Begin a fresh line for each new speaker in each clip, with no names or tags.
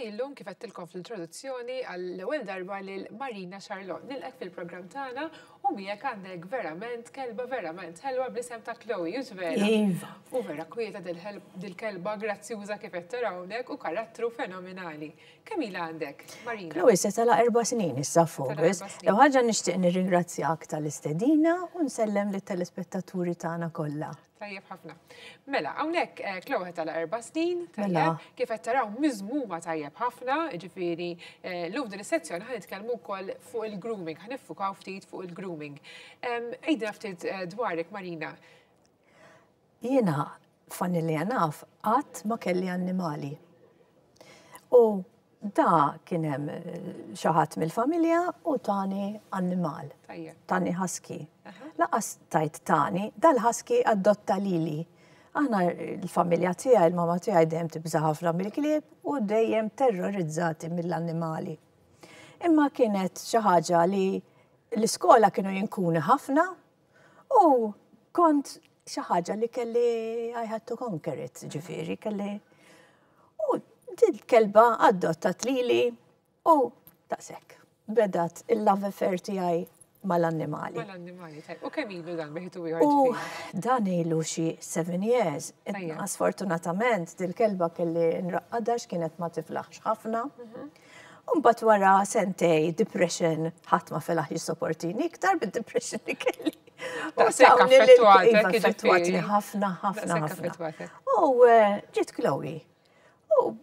illum kif għedtilkom fl-introduzzjoni għall-ewwel darba lil Marina Charlotte nilqek fil-programm tagħna u miegħek għandek verament kelba verament ħelwa bl-isem ta' Chloe, vera. U vera kwieta dil-kelba grazzjuża kif qed tarawnek u karattru fenomenali. Kemm ilha għandek, Marina?
Chloe se tala 4 snin issa focus. Jew ħaġa nixtieq nirringrazzjak tal-istedina u nsellem lit-telespettaturi tagħna kollha.
Tajjeb ħafna. Mela, hawnhekk Chloe tala 4 snin, tajjeb, kif qed taraw miżmuma tajjeb ħafna, ġifieri llum din is-sezzjoni ħanitkellmu wkoll fuq il-grooming, ħaniffukaw ftit fuq il-grooming. Ejda ftit dwarek, Marina.
Jiena familja naf qatt ma kelli annimali. U da kien hemm xi ħadd mill-familja u tani annimal. Tani husky. Laqas tajt tani, dal-husky adotta lili. Aħna l-familja tiegħi, il-mama tiegħi dejjem tibża ħafna mill-klieb u dejjem terrorizzati mill-annimali. Imma kienet xi ħaġa li l-iskola kienu jinkuni ħafna u kont xi ħaġa li kelli I had to conquer it, ġifieri kelli. U dil-kelba adottat lili u daqshekk. Bedat il-love affair tiegħi mal-annimali.
Mal-annimali, tajb. U kemm ilu dan biħitu ieħor?
U dan ilu xi 7 years. Sfortunatament dil-kelba kelli nraqqadax kienet ma tiflaħx ħafna. U mbagħad wara sentej depression ħadd ma felaħ jissopportini iktar bid-depression li kelli.
Daqshekk
affettwatni ħafna. U ġiet Chloe. U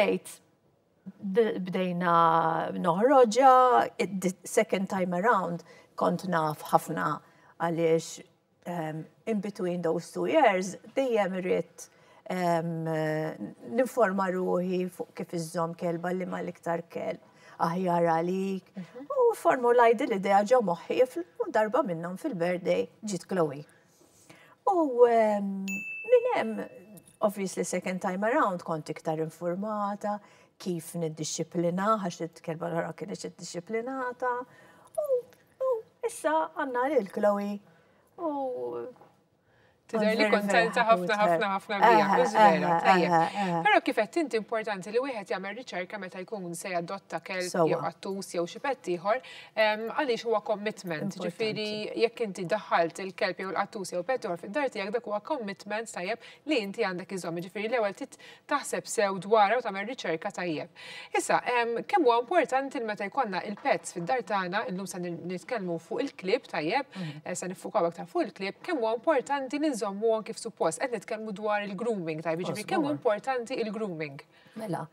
bdejna noħroġa, second time around kont naf ħafna għaliex in between those 2 years dejjem irrid ninforma ruħi fuq kif iżżomm kelba li ma l-iktar kelb aħjar għalik. U formulajdi l-idea ġew moħħi u darba minnhom fil-birthday ġiet Chloe. U minn hemm obviously second time around kont iktar informata kif niddixxiplina għax it-kelba l-ħara kienet iddixxiplinata. Issa għandna lil Chloe u
tidher li kontenta ħafna bija, mhux vera, tajjeb. Però kif qed inti importanti li wieħed jagħmel riċerka meta jkun se jadotta kelb jew qattus jew xi pett ieħor, għaliex huwa commitment. Ġifieri jekk inti daħħalt il-kelb jew il-qattus jew pett ieħor fid-dar tiegħek dak huwa commitment tajjeb li inti għandek iżomm. Ġifieri l-ewwel taħseb sew dwarha u tagħmel riċerka tajjeb. Issa, kemm huwa importanti meta jkollna il-pets fid-dar tagħna, illum se nitkellmu fuq il-klieb tajjeb, se niffukaw aktar fuq il-klieb, kemm huwa importanti nżommuhom kif suppost. Qed nitkellmu dwar il-grooming tajb, ġifieri kemm importanti il-grooming?
Mela,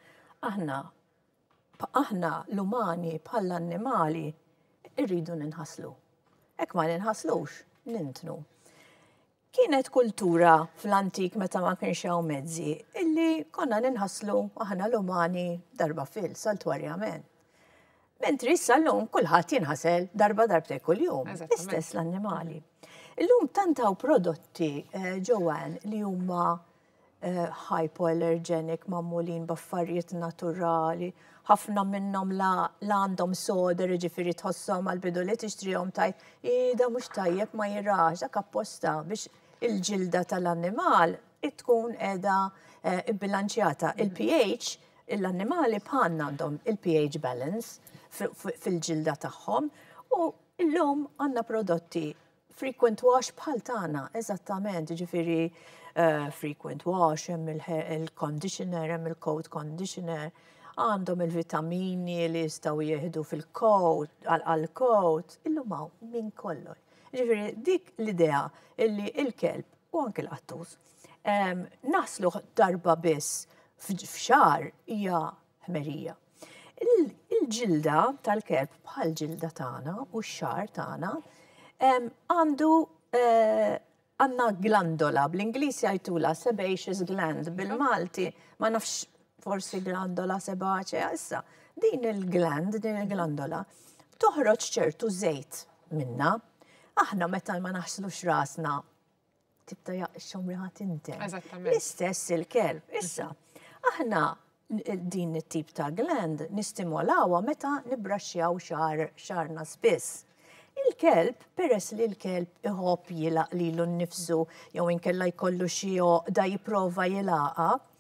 aħna l-umani bħall-annimali irridu ninħaslu. Hekk ma ninħaslux, nintnu. Kienet kultura fl-antik meta ma kienx hawn mezzi illi konna ninħaslu aħna l-umani darba saltwarjament. Mentri issa llum kulħadd jinħasel darbtej kuljum, istess l-annimali. Illum tantaw prodotti ġowan li huma hypoallergenic, mammulin b'affarijiet naturali, ħafna minnhom la għandhom soda ġifieri tħosshom għall-bidu li tixtrihom tajt, da mhux tajjeb ma jirax, dak apposta biex il-ġilda tal-annimal tkun qiegħda bbilanċjata. Il-pH, l-annimali bħalna għandhom il-pH balance fil-ġilda tagħhom u llum għandna prodotti frequent wash bħal tagħna, eżattament, ġifieri frequent wash, hemm il-conditioner, hemm il-coat conditioner, għandhom il-vitamini li jistgħu jieħdu fil-coat, għall-coat, illum hawn minn kollox. Ġifieri dik l-idea illi il-kelb u anke l-qattus naslu darba biss f'xahar hija ħmerija. Il-ġilda tal-kelb bħal ġilda tagħna u x-xahar tagħna għandu għanna glandola, bl-Ingliż jgħidula sebaceous gland, bil-Malti ma nafx forsi glandola sebacea, issa din il-glandola toħroġ ċertu żejt minna. Aħna meta ma naħslux rasna tibda jaqxhom riħat inti. L-istess il-kelb. Issa, aħna din it-tip ta' gland nistimolawha meta nibbraxxjaw xarna spiss. Il-kelb, peress li l-kelb iħobb jilaq lilu nnifsu jew inkella jkollu xi da jipprova jilaqa,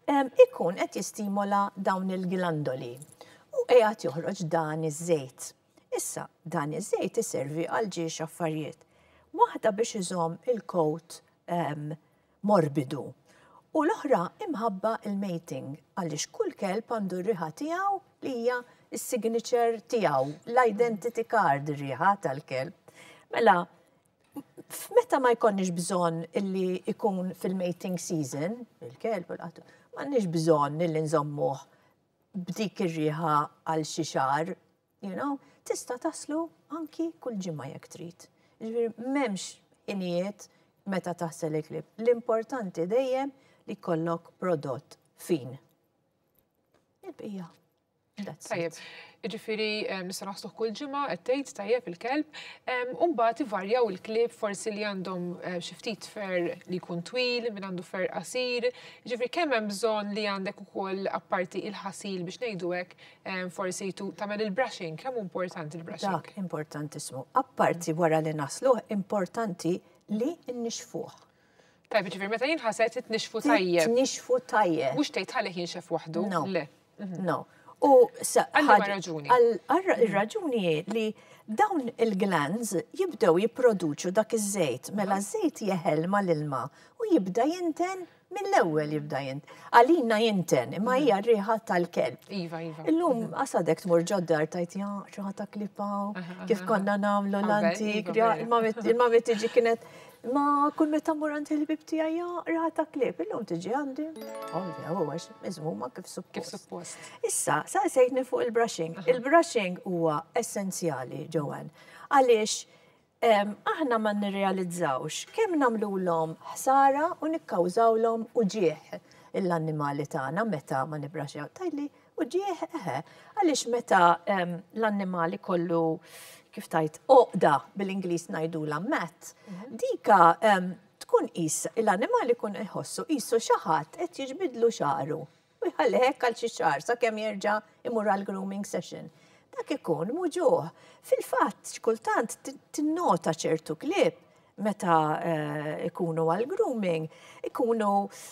ikun qed jistimola dawn il-glandoli u qiegħed joħroġ dan iż-żejt. Issa, dan iż-żejt iservi għal ġiex affarijiet. Waħda biex iżomm il-kowt morbidu u l-oħra imħabba il-mating għaliex kull kelb għandu r-riħa tiegħu li hija s-signature tiegħu, l-identity card ir-riħa tal-kelb. Mela, meta ma jkollniex bżonn illi ikun fil-mating season, il-kelb m'għandniex bżonn illi nżommuh b'dik ir-riħa għal xi xahar, tista' taslu anki kull ġimgħa jekk trid. M'hemmx ħinijiet meta taħsel il-klib. L-importanti dejjem li kollok prodott fin. Il-bija.
Tajjeb, ġifiri nista' naħsluh kull ġimgħa qed tgħid tajjeb il-kelb, u mbagħad ivarjaw il-klieb forsi li għandhom xi ftit fer li jkun twil, min għandu fer qasir. Ġifiri kemm hemm bżonn li għandek ukoll apparti il-ħasil biex ngħidu hekk forsi tagħmel il-brushing, kemm importanti il-brushing?
Dak importantissimu. Apparti wara li nasluh importanti li n-nixfuh.
Tajb, ġifiri meta jinħaset it-nixfu tajjeb.
Nixfu tajjeb.
Mhux tgħid ħalek jinxef waħdu.
Le. No. U
raġuni.
Il-raġuni li dawn il-glands jibdew jipproduċu dak iż-żejt, mela żejt jeħel mal-ilma u jibda jinten mill-ewwel jibda jinten. Għalina jinten, imma hija r-riħa tal-kelb.
Iva.
Illum qasadek tmur ġoddar tajt ċaħa ta' klipaw, kif konna nagħmlu l-antik, il-ma tiġi kienet ma kull meta mur għand il-bib tiegħi raħa ta' klip, illum tiġi għandi. Huwa miżmuma kif suppost. Issa, sa sejtni fuq il-brushing. Il-brushing huwa essenzjali, Joanne, għaliex aħna ma nirrealizzawx kemm nagħmluhom ħsara u nikkawżawlhom uġieħ l-annimali tagħna meta ma nibbraxjaw. Tajli uġieħ għaliex meta l-annimali kollu kif tajt, oqda bil-Ingliż ngħidula mat, dika tkun qis l-annimali kun iħossu qisu xi ħadd qed jiġbidlu xaru. U jħalli hekk għal xi xahar sakemm jerġa' imur għall grooming session. Dak ikun muġuħ. Fil-fatt, xkultant tinnota ċertu klieb meta ikunu għal grooming, ikunu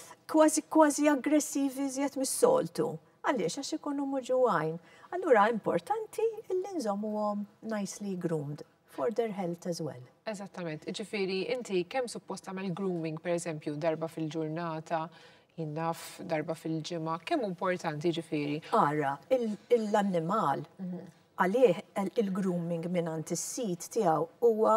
kważi aggressivi żjed mis-soltu. Għaliex għax ikunu muġuħajn. Allura importanti illi nżommuhom nicely groomed for their health as well.
Eżattament. Ġifieri inti kemm suppost tagħmel grooming pereżempju darba fil-ġurnata, jinnaf darba fil-ġimgħa, kemm importanti ġifieri?
Ara, l-annimal għalih il-grooming mingħand is-sit tiegħu huwa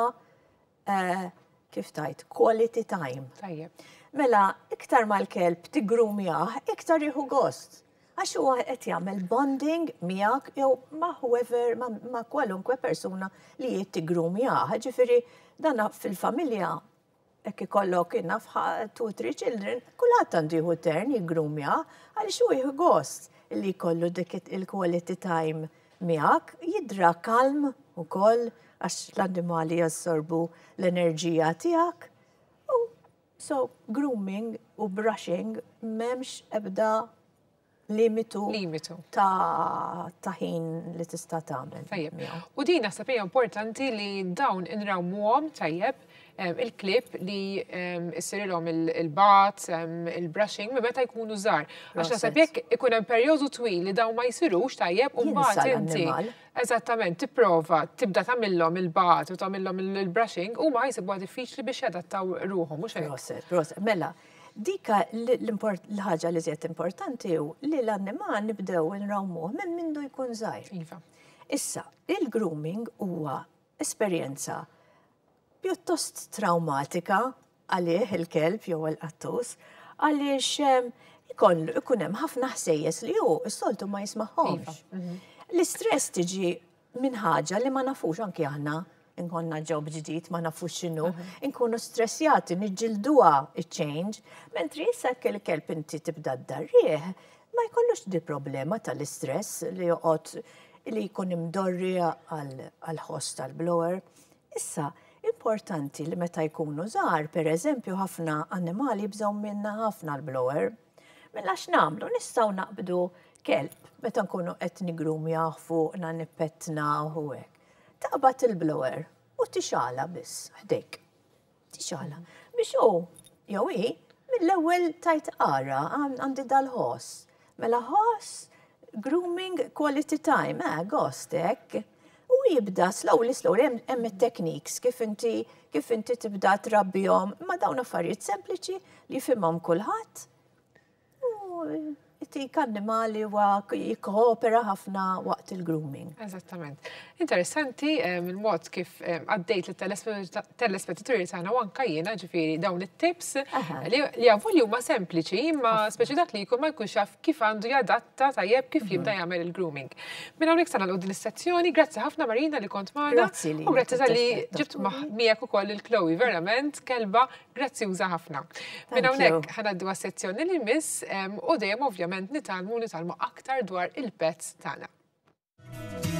kif tajt, quality time.
Tajjeb.
Mela, iktar mal-kelb tigrumjah, iktar jieħu gost. Għax huwa qed jagħmel bonding miegħek jew ma' whoever, ma' kwalunkwe persuna li jiet tigrumjah. Ġifieri dan fil-familja hekk ikollok innaf 2-3 children, kulħadd għandu jieħu turn jiggrumjah għaliex hu jieħu gost li jkollu dik il-quality time miegħek, jidra kalm ukoll għax l-annimali jassorbu l-enerġija tiegħek. So grooming u brushing m'hemmx ebda limitu ta' ħin li tista' tagħmel.
Tajjeb. U din naħseb hija importanti li dawn inrawmuhom tajjeb il-klip li issirilhom il-bat, il-brushing minn meta jkunu żgħar. Għax naħseb jekk ikun hemm perjodu twil li dawn ma jsirux tajjeb u mbagħad inti eżattament tipprova tibda tagħmilhom il-bat u tagħmilhom il-brushing u ma jsibuha diffiċli biex jadattaw ruhom mhux hekk.
Proset. Mela, dika l-ħaġa li żiet importanti hu li l-annimal nibdew nrawmuh minn mindu jkun żgħir.
Iva.
Issa, il-grooming huwa esperjenza pjuttost traumatika għalih il-kelb jew il-qattus għaliex ikun hemm ħafna ħsejjes li hu s-soltu ma jismagħhomx. L-istress tiġi minn ħaġa li ma nafux anki aħna inkonna ġob ġdid ma nafux x'inhu, inkunu stressjati niġġilduha iċ-change, mentri issa il-kelb inti tibda ddarrieh ma jkollux di problema tal-istress li joqgħod li jkun imdorri għal-ħoss tal-blower. Issa, importanti li meta jkunu żgħar, pereżempju ħafna annimali jibżgħu minna ħafna l-blower. Mela x'nagħmlu nistgħu naqbdu kelb meta nkunu qed nigrumjah fuqna nippetna u hekk. Taqbad il-blower u tixala biss ħdejk. Tixala. Biex hu jew hi mill-ewwel tajt ara, għandi dal-ħoss. Mela ħoss, grooming, quality time, għostek. U jibda slowly, hemm it-techniques kif inti tibda trabbihom, ma dawn affarijiet sempliċi li jifhimhom kulħadd. Tik annimali jikkoopera ħafna waqt il-grooming.
Eżattament. Interessanti il-mod kif għaddejt l-telespettaturi tagħna u anke jiena ġifieri dawn it-tips li għavolju huma sempliċi, imma speċi dak li jkun ma jkunx jaf kif għandu jadatta tajjeb kif jibda jagħmel il-grooming. Minn hawnhekk sa nagħlqu din is-sezzjoni, grazzi ħafna Marina li kont magħna. U grazzi tal-li ġibt miegħek ukoll il-Chloe, verament kelba grazzjuża ħafna. Minn hawnhekk ħanaddu għas-sezzjoni li miss u dejjem ovvjament nitalmu aktar dwar il-pets tagħna.